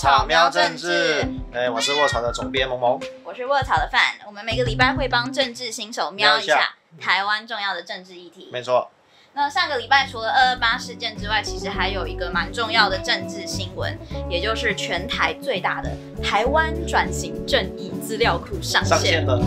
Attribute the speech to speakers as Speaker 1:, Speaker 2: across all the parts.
Speaker 1: 草喵政治，我是卧草的总编萌萌，
Speaker 2: 我是卧草的范。我们每个礼拜会帮政治新手瞄一下台湾重要的政治议题。
Speaker 1: 没错。
Speaker 2: 那上个礼拜除了228事件之外，其实还有一个蛮重要的政治新闻，也就是全台最大的台湾转型正义资料库上线了。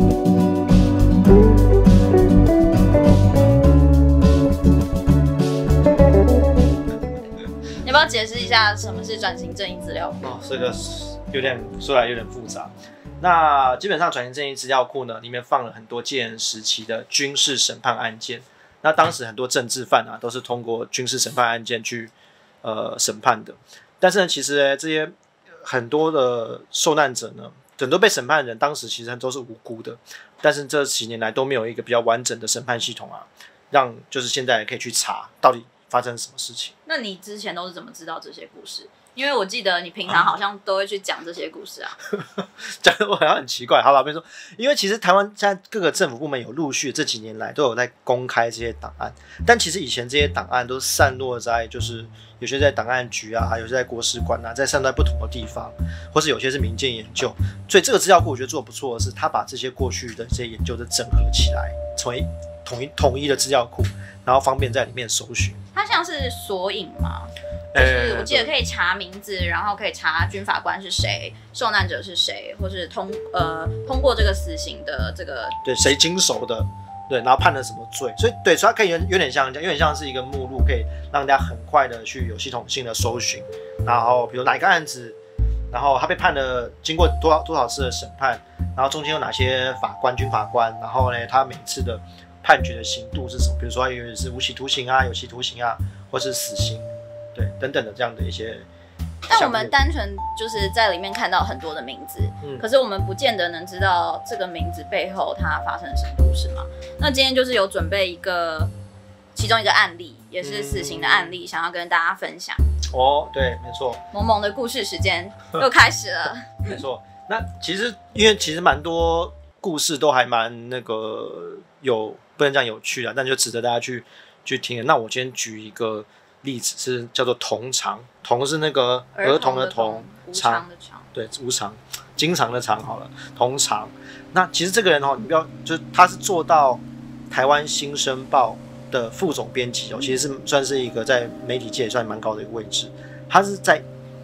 Speaker 2: 你要不要解释一下什么是转型正义资料库？
Speaker 1: 这个说来有点复杂。那基本上转型正义资料库呢，里面放了很多戒严时期的军事审判案件。那当时很多政治犯都是通过军事审判案件去审判的。但是呢，其实这些很多的受难者呢，很多被审判的人当时其实都是无辜的。但是这几年来都没有一个比较完整的审判系统让就是现在可以去查到底发生什么事情。
Speaker 2: 那你之前都是怎么知道这些故事？因为我记得你平常好像都会去讲这些故事
Speaker 1: 讲得我好像很奇怪。好了，比如说，因为其实台湾现在各个政府部门有陆续这几年来都有在公开这些档案，但其实以前这些档案都散落在就是有些在档案局有些在国史馆在散落在不同的地方，或是有些是民间研究。所以这个资料库我觉得做得不错的是，他把这些过去的这些研究的整合起来，成为统一的资料库，然后方便在里面搜寻。
Speaker 2: 它像是索引吗？就是我记得可以查名字，然后可以查军法官是谁，受难者是谁，或是通过这个死刑的这个
Speaker 1: 对谁经手的，对，然后判了什么罪，所以它可以有点像是一个目录，可以让大家很快的去有系统性的搜寻。然后比如哪一个案子，然后他被判了，经过多少次的审判，然后中间有哪些军法官，然后呢，他每次的判决的刑度是什么？比如说有是无期徒刑有期徒刑或是死刑。对，等等的这样的一些，
Speaker 2: 但我们单纯就是在里面看到很多的名字，可是我们不见得能知道这个名字背后它发生了什么故事嘛。那今天就是有准备其中一个案例，也是死刑的案例，想要跟大家分享。
Speaker 1: 对，没错，
Speaker 2: 萌萌的故事时间又开始了。
Speaker 1: 没错，那因为其实蛮多故事都还蛮不能讲有趣但就值得大家去听。那我今天举一个例子是叫做同常，同是那个儿童的童，
Speaker 2: 无常的常，
Speaker 1: 对，无常，经常的常好了，同常。那其实这个人你不要，就是他是做到台湾新生报的副总编辑其实算是一个在媒体界也算蛮高的一个位置。他是在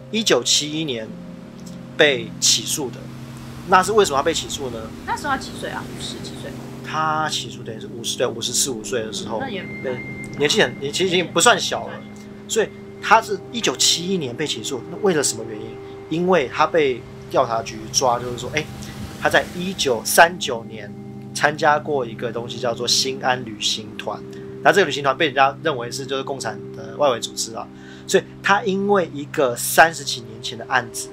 Speaker 1: 1971年被起诉的。那是为什么他被起诉呢？
Speaker 2: 那时候他几岁50几岁？
Speaker 1: 他起诉等于是54、55岁的时候，
Speaker 2: 那也
Speaker 1: 年纪已经不算小了。所以他是1971年被起诉，那为了什么原因？因为他被调查局抓，就是说，他在1939年参加过一个东西叫做新安旅行团，那这个旅行团被人家认为是就是共产的外围组织所以他因为一个30几年前的案子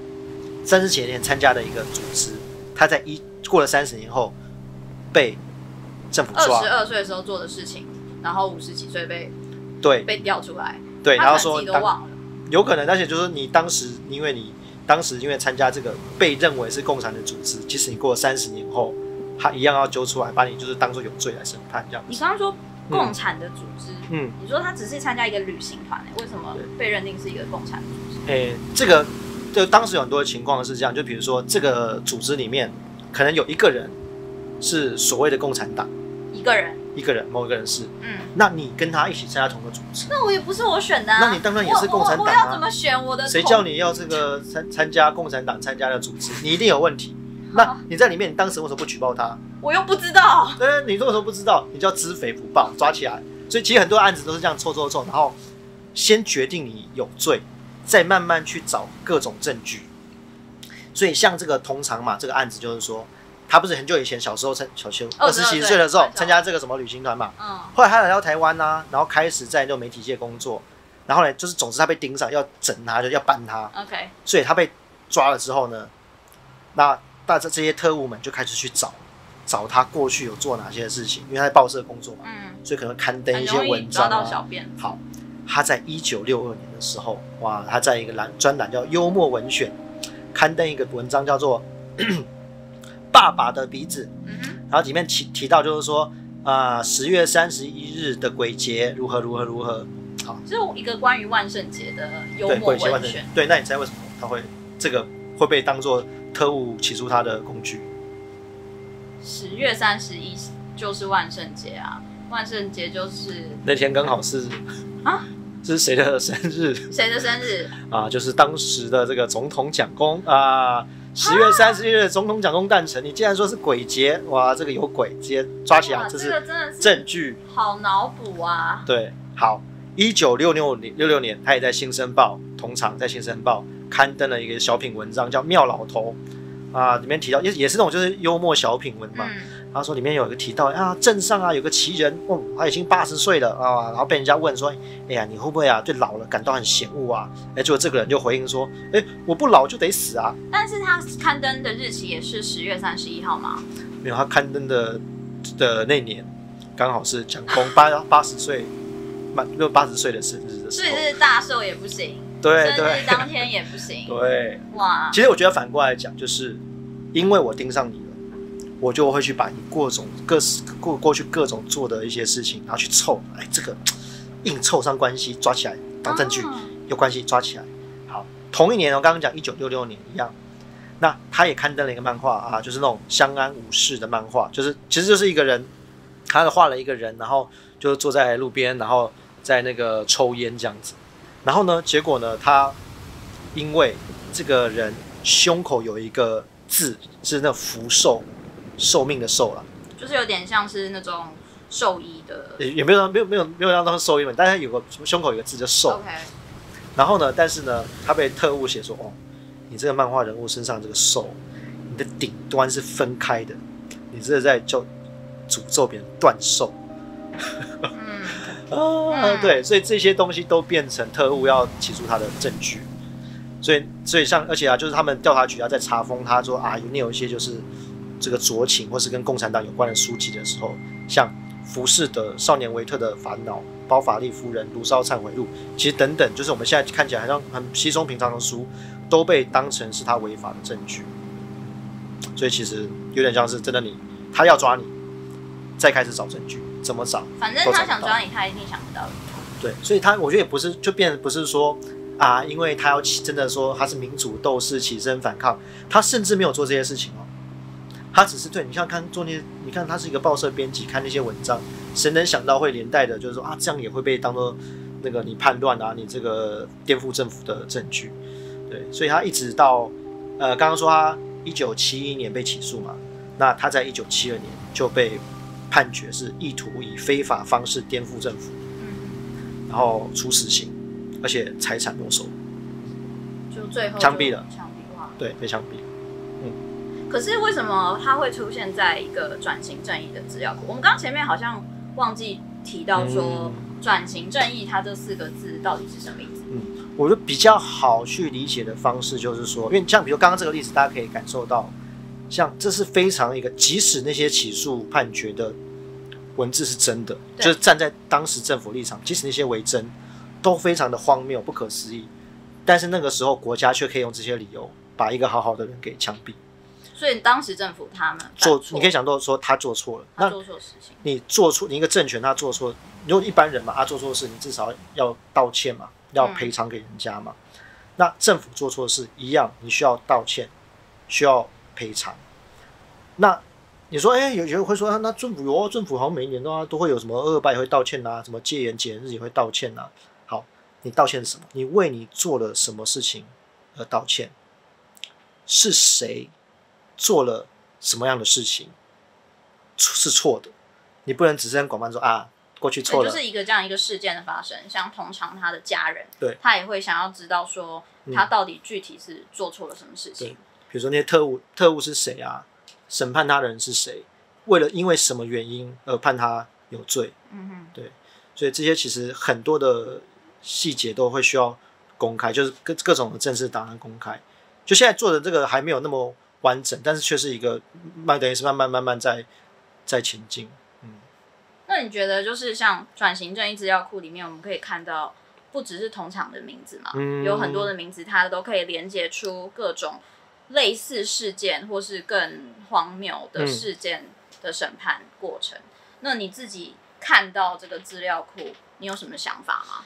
Speaker 1: ，30几年前参加的一个组织，他在过了30年后被政府抓
Speaker 2: ，22岁的时候做的事情，然后50几岁被调出来，
Speaker 1: 对，然后说
Speaker 2: 自己都忘了，
Speaker 1: 有可能，而且就是你当时因为参加这个被认为是共产的组织，即使你过了30年后，他一样要揪出来，把你就是当作有罪来审判这样子。
Speaker 2: 你刚刚说共产的组织，你说他只是参加一个旅行团，为什么被认定是一个共产组织？
Speaker 1: 这个当时有很多的情况是这样，就比如说这个组织里面可能有一个人是所谓的共产党，某一个人是，那你跟他一起参加同一个组织，
Speaker 2: 那我也不是我选的
Speaker 1: 那你当然也是共产党
Speaker 2: 我要怎么选我的？
Speaker 1: 谁叫你要这个参加共产党参加的组织？你一定有问题。那你在里面，你当时为什么不举报他？
Speaker 2: 我又不知道。
Speaker 1: 对，你为什么不知道？你就要知匪不报，抓起来。所以其实很多案子都是这样凑，然后先决定你有罪，再慢慢去找各种证据。所以像这个同常这个案子就是说，他不是很久以前小时候20几岁的时候参加这个什么旅行团嘛，后来他来到台湾然后开始在那种媒体界工作，然后呢就是总之他被盯上要整他，就要办他。
Speaker 2: OK，
Speaker 1: 所以他被抓了之后呢，那这些特务们就开始去找他过去有做哪些事情，因为他在报社工作嘛，所以可能刊登一些文章
Speaker 2: 抓到小编。
Speaker 1: 好，他在1962年的时候，他在一个专栏叫《幽默文选》刊登一个文章，叫做爸爸的鼻子，然后里面提到就是说10月31日的鬼节如何。好，
Speaker 2: 就是一个关于万圣节的幽默文选。
Speaker 1: 对，那你猜为什么？ 这个会被当作特务起诉他的工具。
Speaker 2: 10月31就是万圣节啊，万圣节就是
Speaker 1: 那天刚好是
Speaker 2: 啊，
Speaker 1: 这是谁的生日？
Speaker 2: 谁的生日
Speaker 1: 啊？就是当时的这个总统蒋公啊。10月31日的总统蒋公诞辰，你竟然说是鬼节，哇，这个有鬼，直接抓起来，这是证据，
Speaker 2: 好脑补啊。
Speaker 1: 对，好，1966年，他也在《新生报》同场在《新生报》刊登了一个小品文章，叫《妙老头》啊，里面提到也是那种就是幽默小品文嘛。他说里面有一个提到啊，镇上啊有个奇人，哦，他已经80岁了啊，然后被人家问说，哎呀，你会不会啊对老了感到很嫌恶啊？哎，结果这个人就回应说，哎，我不老就得死啊。
Speaker 2: 但是他刊登的日期也是10月31号吗？
Speaker 1: 没有，他刊登的那年刚好是蒋公80岁，80岁的生日的时候，
Speaker 2: 所以是大寿也不行，
Speaker 1: 对，
Speaker 2: 生日当天也不行，
Speaker 1: 对，
Speaker 2: 哇。
Speaker 1: 其实我觉得反过来讲，就是因为我盯上你了。我就会去把你过去各种做的一些事情，然后去凑，哎，这个硬凑上关系，抓起来当证据，有关系抓起来。好，同一年我刚刚讲1966年一样，那他也刊登了一个漫画啊，就是那种相安无事的漫画，其实就是一个人，他画了一个人，然后就坐在路边，然后在那个抽烟这样子。然后呢，结果呢，他因为这个人胸口有一个字是那福寿。寿命的寿啦，
Speaker 2: 就是有点像是那种兽医的，
Speaker 1: 也没有让当兽医们，但是有个胸口有个字叫寿。
Speaker 2: Okay.
Speaker 1: 然后呢，但是呢，他被特务写说，哦，你这个漫画人物身上这个寿，你的顶端是分开的，你这是在诅咒别人断寿。对，所以这些东西都变成特务要起诉他的证据。所以而且啊，就是他们调查局在查封他说啊，里面有一些就是。这个酌情或是跟共产党有关的书籍的时候，像浮士德《少年维特的烦恼》、包法利夫人《卢烧忏悔录》，其实等等，就是我们现在看起来好像很稀松平常的书，都被当成是他违法的证据。所以其实有点像是真的他要抓你，再开始找证据，怎么找？
Speaker 2: 反正他想抓你，他一定想得到。
Speaker 1: 对，所以我觉得也不是，就变成不是说啊，因为他要真的说他是民主斗士起身反抗，他甚至没有做这些事情哦。他只是对你像你看他是一个报社编辑，看那些文章，谁能想到会连带的，就是说啊，这样也会被当作那个你叛乱啊，你这个颠覆政府的证据，对，所以他一直到刚刚说他1971年被起诉嘛，那他在1972年就被判决是意图以非法方式颠覆政府，然后处死刑，而且财产没收，
Speaker 2: 就最后
Speaker 1: 枪毙了，
Speaker 2: 对，
Speaker 1: 被枪毙。
Speaker 2: 可是为什么它会出现在一个转型正义的资料库？我们刚刚前面好像忘记提到说，转型正义它这4个字到底是什么意思？
Speaker 1: 我觉得比较好去理解的方式就是说，因为像比如刚刚这个例子，大家可以感受到，像这是非常一个，即使那些起诉判决的文字是真的，就是站在当时政府立场，即使那些为真，都非常的荒谬、不可思议，但是那个时候国家却可以用这些理由把一个好好的人给枪毙。
Speaker 2: 所以当时政府他们
Speaker 1: 你可以想到说他做错了，
Speaker 2: 他做错事情，
Speaker 1: 你一个政权他做错，如果一般人嘛，他做错事，你至少要道歉嘛，要赔偿给人家嘛。那政府做错事一样，你需要道歉，需要赔偿。那你说，有人会说，那政府好像每一年都会有什么228也会道歉啊，什么戒严节日也会道歉啊。好，你道歉是什么？你为你做了什么事情而道歉？是谁做了什么样的事情是错的？你不能只是很广泛说啊，过去错了。
Speaker 2: 就是这样一个事件的发生，像通常他的家人，
Speaker 1: 对，
Speaker 2: 他也会想要知道说他到底具体是做错了什么事情。
Speaker 1: 比如说那些特务是谁啊？审判他的人是谁？因为什么原因而判他有罪？对，所以这些其实很多的细节都会需要公开，就是各种的政治档案公开。就现在做的这个还没有那么完整，但是却是一个等于是慢慢在前进。
Speaker 2: 那你觉得就是像转型正义资料库里面，我们可以看到不只是同场的名字嘛，有很多的名字，它都可以连接出各种类似事件或是更荒谬的事件的审判过程。那你自己看到这个资料库，你有什么想法吗？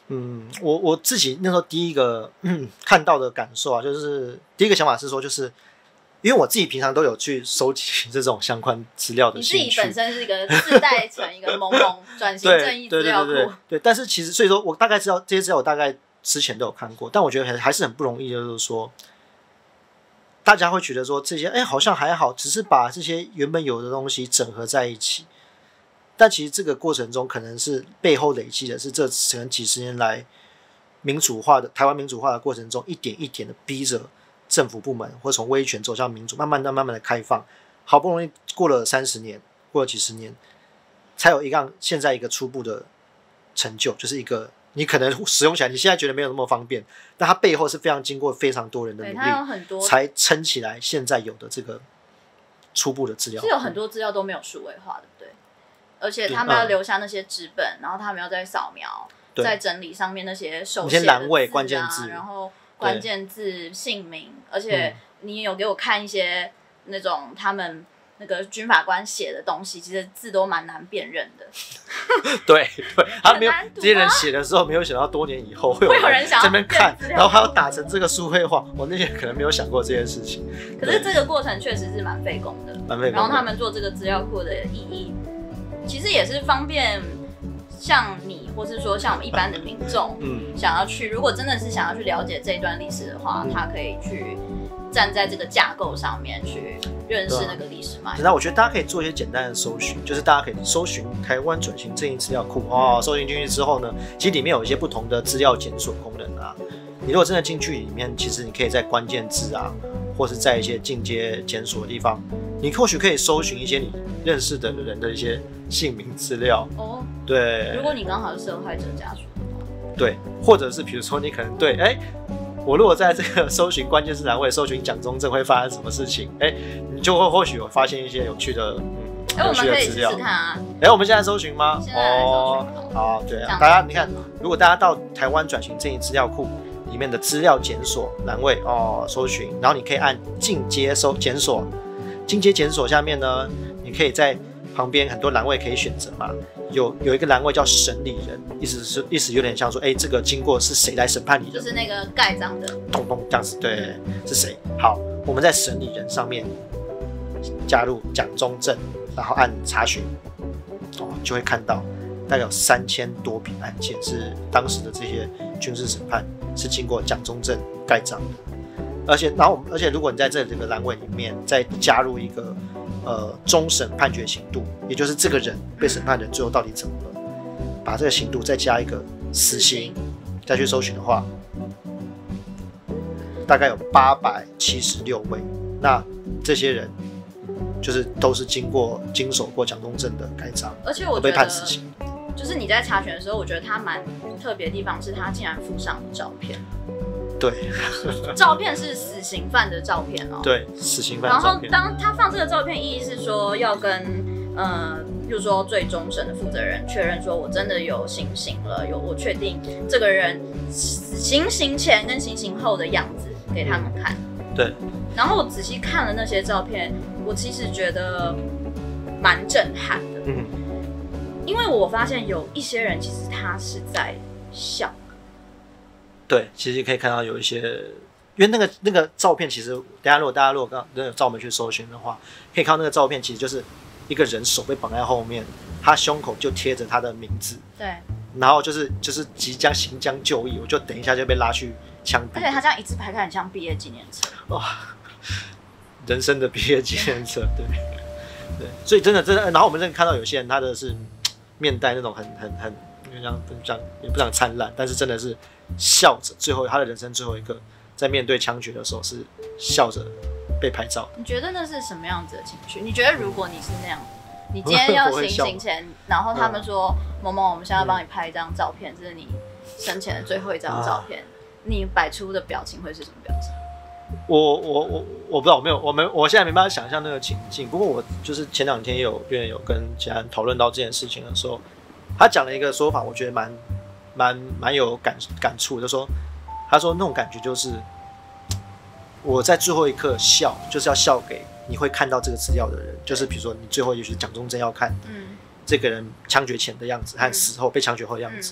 Speaker 1: 我自己那时候第一个看到的感受啊，就是第一个想法是说，就是因为我自己平常都有去收集这种相关资料的兴趣。
Speaker 2: 你自己本身是一个自带成一个萌萌转型正义资料库。
Speaker 1: 对，但是其实所以说我大概知道这些资料，我大概之前都有看过，但我觉得还是很不容易，就是说大家会觉得说这些好像还好，只是把这些原本有的东西整合在一起。但其实这个过程中，可能是背后累积的是这可能几十年来台湾民主化的过程中，一点一点的逼着政府部门或从威权走向民主，慢慢的开放，好不容易过了30年，过了几十年，才有现在一个初步的成就，就是一个你可能使用起来，你现在觉得没有那么方便，但它背后是非常经过非常多人的努力，才撑起来现在有的这个初步的资料。
Speaker 2: 是有很多资料都没有数位化，对不对？而且他们要留下那些纸本，然后他们要再扫描，再整理上面那些手写的字
Speaker 1: 栏位、关键字，
Speaker 2: 然后关键字、姓名，而且你有给我看一些那种他们那个军法官写的东西，其实字都蛮难辨认的。
Speaker 1: 对，他没有这些人写的时候，没有想到多年以后会有人在那边看，然后还要打成这个数位化，我那些可能没有想过这件事情。
Speaker 2: 可是这个过程确实是蛮费工的，然后他们做这个资料库的意义，其实也是方便像你，或是说像我们一般的民众，想要去，如果真的是想要去了解这一段历史的话，他可以去站在这个架构上面去认识那个历史脉络。
Speaker 1: 那我觉得大家可以做一些简单的搜寻，就是大家可以搜寻台湾转型正义资料库搜寻进去之后呢，其实里面有一些不同的资料检索功能啊。你如果真的进去里面，其实你可以在关键字啊，或是在一些进阶检索的地方，你或许可以搜寻一些你认识的人的一些姓名资料。对。如
Speaker 2: 果你刚好是受害者家属的话。
Speaker 1: 对，或者是比如说你可能对，我如果在这个搜寻关键字栏位搜寻蒋中正会发生什么事情，你就会或许有发现一些有趣的
Speaker 2: 我们可以试试看啊。
Speaker 1: 我们现在搜寻吗？
Speaker 2: 现在来搜寻。
Speaker 1: 好，对啊，大家你看，如果大家到台湾转型正义资料库里面的资料检索栏位搜寻，然后你可以按进阶检索，进阶检索下面呢，你可以在旁边很多栏位可以选择嘛，有一个栏位叫审理人，意思有点像说，这个经过是谁来审判你的？
Speaker 2: 就是那个盖章的，
Speaker 1: 咚咚这样子，对，是谁？好，我们在审理人上面加入蒋中正，然后按查询，就会看到大概有3000多笔案件是当时的这些军事审判是经过蒋中正盖章的，而且如果你在这个栏位里面再加入一个终审判决刑度，也就是这个人被审判人最后到底怎么了，把这个刑度再加一个死刑，再去搜寻的话，大概有876位。那这些人就是都是经手过蒋中正的盖章，
Speaker 2: 而且我觉得
Speaker 1: 被判死刑。
Speaker 2: 就是你在查询的时候，我觉得他蛮特别的地方是，他竟然附上照片。
Speaker 1: 对，
Speaker 2: 照片是死刑犯的照片
Speaker 1: 对，死刑犯的照片。
Speaker 2: 然后当他放这个照片，意义是说要跟比如说最终审的负责人确认说，我真的有行刑了，我确定这个人行刑前跟行刑后的样子给他们看。
Speaker 1: 对。
Speaker 2: 然后我仔细看了那些照片，我其实觉得蛮震撼的。因为我发现有一些人其实他是在笑。
Speaker 1: 对，其实可以看到有一些，因为那个照片，其实大家如果刚有照我们去搜寻的话，可以看到那个照片其实就是一个人手被绑在后面，他胸口就贴着他的名字，
Speaker 2: 对，
Speaker 1: 然后就是即将行将就义，我就等一下就被拉去枪毙，
Speaker 2: 而且他这样一字排开，很像毕业纪念册，
Speaker 1: 人生的毕业纪念册，对，所以真的，然后我们真的看到有些人他的是面带那种很也不讲灿烂，但是真的是笑着，最后他的人生最后一刻，在面对枪决的时候是笑着被拍照。
Speaker 2: 你觉得那是什么样子的情绪？你觉得如果你是那样，你今天要行刑前，然后他们说某某，我们现在要帮你拍一张照片，这是你生前的最后一张照片，你摆出的表情会是什么表情？
Speaker 1: 我不知道，我现在没办法想象那个情境。不过我就是前2天有跟其他人讨论到这件事情的时候，他讲了一个说法，我觉得蛮有感触的，他说那种感觉就是我在最后一刻笑，就是要笑给你会看到这个资料的人，就是比如说你最后也许蒋中正要看这个人枪决前的样子和死后被枪决后的样子，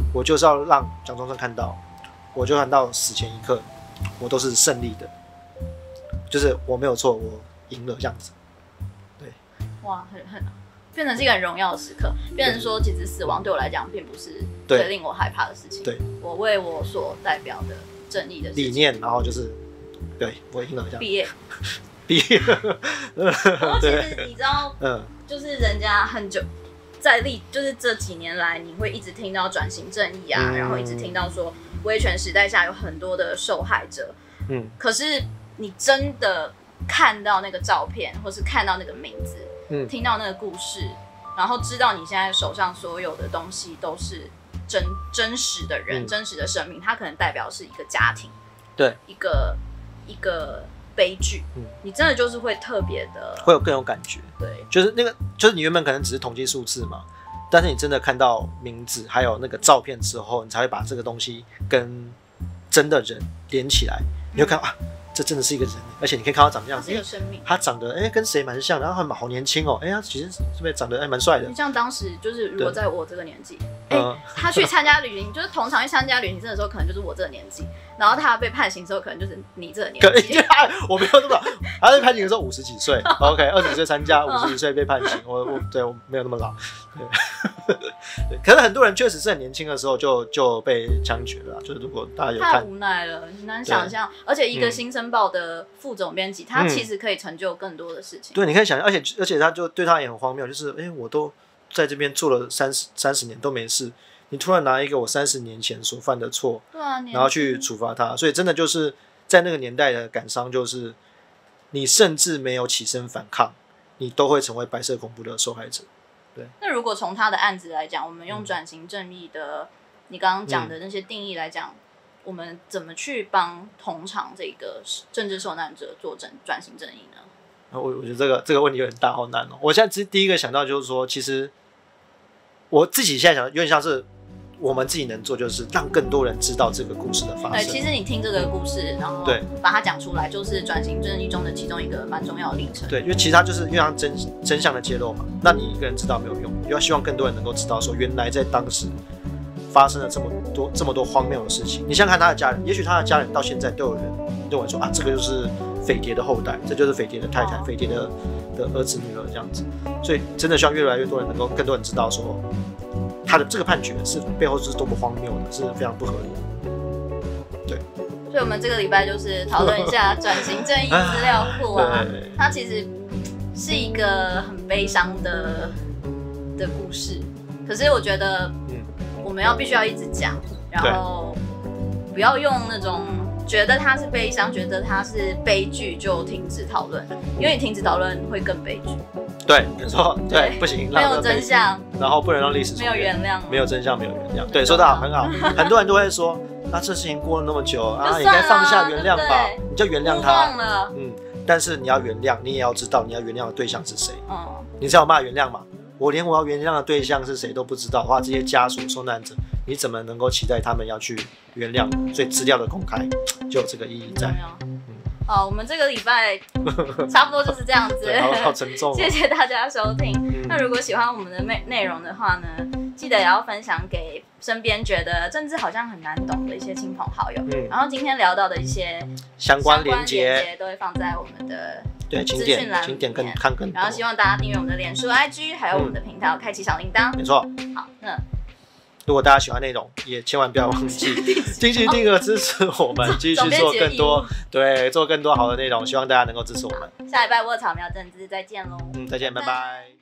Speaker 1: 我就是要让蒋中正看到，我就看到死前一刻，我都是胜利的，就是我没有错，我赢了这样子。对，
Speaker 2: 哇，很变成是一个很荣耀的时刻，变成说其实死亡对我来讲并不是最令我害怕的事情。
Speaker 1: 对，
Speaker 2: 我为我所代表的正义的
Speaker 1: 理念，然后就是对我赢了这样。毕业。
Speaker 2: 然后其实你知道，就是人家很久就是这几年来，你会一直听到转型正义啊，然后一直听到说威权时代下有很多的受害者，可是你真的看到那个照片，或是看到那个名字，听到那个故事，然后知道你现在手上所有的东西都是真实的人，真实的生命，它可能代表是一个家庭，
Speaker 1: 对，
Speaker 2: 一个悲剧，你真的就是会特别的，
Speaker 1: 会有更有感觉。
Speaker 2: 对，
Speaker 1: 就是就是你原本可能只是统计数字嘛，但是你真的看到名字还有那个照片之后，你才会把这个东西跟真的人连起来，你会看啊，这真的是一个人，而且你可以看到长这样子，他长得跟谁蛮像，然后好年轻哦，他其实是不是长得蛮帅的？
Speaker 2: 像当时就是如果在我这个年纪，他去参加旅行，就是同场去参加旅行社的时候，可能就是我这个年纪，然后他被判刑的时候，可能就是你这个年纪。
Speaker 1: 我没有那么老，他在判刑的时候50几岁 ，OK， 20几岁参加，50几岁被判刑，我没有那么老。对，可是很多人确实是很年轻的时候就被枪决了，就是如果大家有看，
Speaker 2: 太无奈了，很难想象。而且一个新生报的副总编辑，他其实可以成就更多的事情。
Speaker 1: 对，你可以想象，而且他就对他也很荒谬，就是我都在这边做了30年都没事，你突然拿一个我30年前所犯的错，
Speaker 2: 对啊，
Speaker 1: 然后去处罚他，所以真的就是在那个年代的感伤，就是你甚至没有起身反抗，你都会成为白色恐怖的受害者。对。
Speaker 2: 那如果从他的案子来讲，我们用转型正义的，你刚刚讲的那些定义来讲，我们怎么去帮同场这个政治受难者做转型正义呢？
Speaker 1: 我觉得这个问题有点大，好难哦。我现在第一个想到就是说，其实我自己现在想，有点像是我们自己能做，就是让更多人知道这个故事的发生。
Speaker 2: 对，其实你听这个故事，然后把它讲出来，就是转型正义中的其中一个蛮重要的历程。
Speaker 1: 对，因为其他就是因为它真相的揭露嘛，那你一个人知道没有用，因为希望更多人能够知道说，原来在当时发生了这么多荒谬的事情。你想想看他的家人，也许他的家人到现在都有人认为说啊，这个就是匪谍的后代，这就是匪谍的太太、匪谍的儿子女儿这样子。所以真的希望越来越多人能够更多人知道说，他的这个判决是背后是多么荒谬的，是非常不合理的。对，
Speaker 2: 所以我们这个礼拜就是讨论一下转型正义资料库啊，它其实是一个很悲伤的故事，可是我觉得，我们必须要一直讲，然后不要用那种觉得它是悲伤，觉得它是悲剧就停止讨论，因为你停止讨论会更悲剧。
Speaker 1: 对，没错，对，不行，
Speaker 2: 没有真相，
Speaker 1: 然后不能让历史
Speaker 2: 没有原谅，
Speaker 1: 没有真相，没有原谅。对，说得好，很好。很多人都会说，那这事情过了那么久啊，你该放下原谅吧，你就原谅他。但是你要原谅，你也要知道你要原谅的对象是谁。你才有办法原谅嘛。我连我要原谅的对象是谁都不知道的话，这些家属受难者，你怎么能够期待他们要去原谅？所以资料的公开就有这个意义在。
Speaker 2: 好，我们这个礼拜差不多就是这样子，
Speaker 1: 好沉重。
Speaker 2: 谢谢大家收听。那如果喜欢我们的内容的话呢，记得也要分享给身边觉得政治好像很难懂的一些亲朋好友。然后今天聊到的一些
Speaker 1: 相关连结
Speaker 2: 都会放在我们的
Speaker 1: 资
Speaker 2: 讯栏里面，
Speaker 1: 看更多。
Speaker 2: 然后希望大家订阅我们的脸书、IG， 还有我们的频道，开启小铃铛。
Speaker 1: 没错。
Speaker 2: 好，那
Speaker 1: 如果大家喜欢内容，也千万不要忘记积极订阅支持我们，继续做更多，做更多好的内容。希望大家能够支持我们。
Speaker 2: 下礼拜我草苗政治再见喽。
Speaker 1: 再见，拜拜。